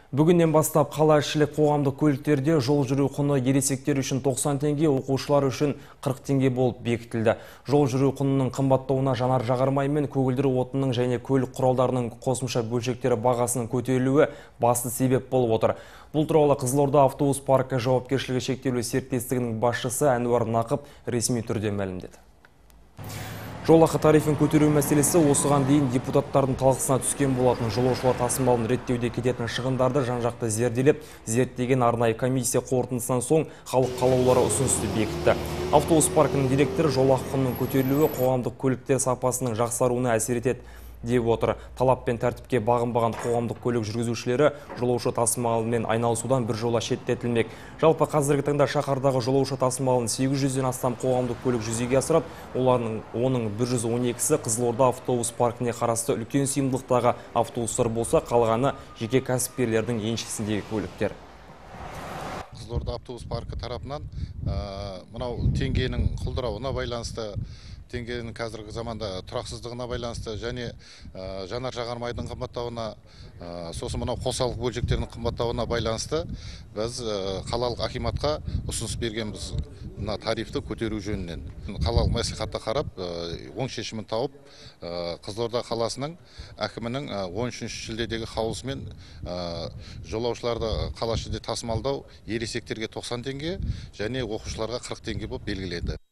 Бүгіннен бастап қалаішілік қоғамдық көліктерде жол жүру құны ересектер үшін 90 теңге, оқушылар үшін 40 теңге болып бекітілді. Жол жүру құнының қымбаттауына жанар-жағармай мен көгілдір отынның және көлік құралдарының қосымша бөлшектері бағасының көтерілуі басты себеп болып отыр. Бұл туралы Қызылорда автобус паркі жауапкершілігі шектеулі серіктестігінің басшысы Әнуар Нақып ресми түрде мәлімдеді. Жолақы тарифін көтеру мәселесі осыған дейін депутаттардың талқысына түскен болатын. Жолаушылар тасымалын реттеуде кететін шығындарды жан-жақты зерделеп, зерттеген арнайы комиссия қорытындысынан соң халық қалаулары ұсынысты бекітті. Автобус паркінің директоры жолақы құнының көтерілуі қоғамдық көліктер сапасының жақсаруына әсер етеді деп отыр. Талап пен тәртіпке бағынбаған қоғамдық көлік жүргізушілері жолаушы тасымалымен айналысудан біржола шеттетілмек. Жалпы қазіргі таңда шаһардағы жолаушы тасымалын 800-ден астам қоғамдық көлік жүзеге асырады. Оның 112-сі Қызылорда автобус паркіне қарасты үлкен сыйымдылықтағы автобустар болса, қалғаны жеке кәсіпкерлердің еншісіндегі көліктер. Қызылорда автобус паркі тарапынан мынау теңгенің құлдырауына байланысты, теңгенің қазіргі заманда тұрақсыздығына байланысты және жанар-жағармайдың қымбаттауына, сосын мынау қосалқы бөлшектердің қымбаттауына байланысты біз қалалық акиматқа ұсыныс бергенбіз мына тарифті көтеру жөнінен. Қалалық мәслихатта қарап, оң шешімін тауып, Қызылорда қаласының әкімінің 13 шілдедегі қаулысымен жолаушыларды қала ішінде тасымалдау ересектерге 90 теңге және оқушыларға 40 теңге болып белгіленді.